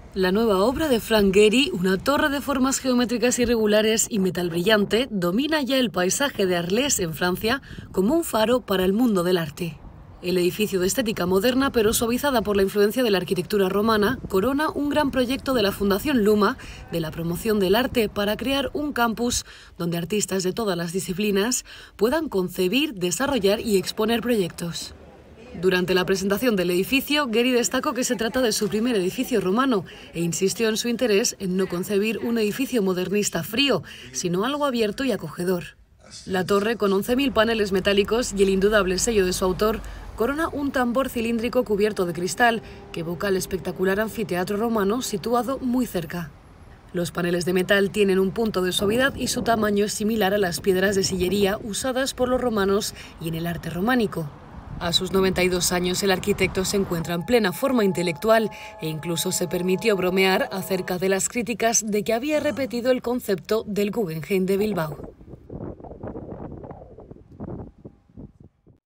La nueva obra de Frank Gehry, una torre de formas geométricas irregulares y metal brillante, domina ya el paisaje de Arles, en Francia, como un faro para el mundo del arte. El edificio de estética moderna, pero suavizada por la influencia de la arquitectura romana, corona un gran proyecto de la Fundación Luma de la promoción del arte para crear un campus donde artistas de todas las disciplinas puedan concebir, desarrollar y exponer proyectos. Durante la presentación del edificio, Gehry destacó que se trata de su primer edificio romano e insistió en su interés en no concebir un edificio modernista frío, sino algo abierto y acogedor. La torre, con 11.000 paneles metálicos y el indudable sello de su autor, corona un tambor cilíndrico cubierto de cristal que evoca el espectacular anfiteatro romano situado muy cerca. Los paneles de metal tienen un punto de suavidad y su tamaño es similar a las piedras de sillería usadas por los romanos y en el arte románico. A sus 92 años, el arquitecto se encuentra en plena forma intelectual e incluso se permitió bromear acerca de las críticas de que había repetido el concepto del Guggenheim de Bilbao.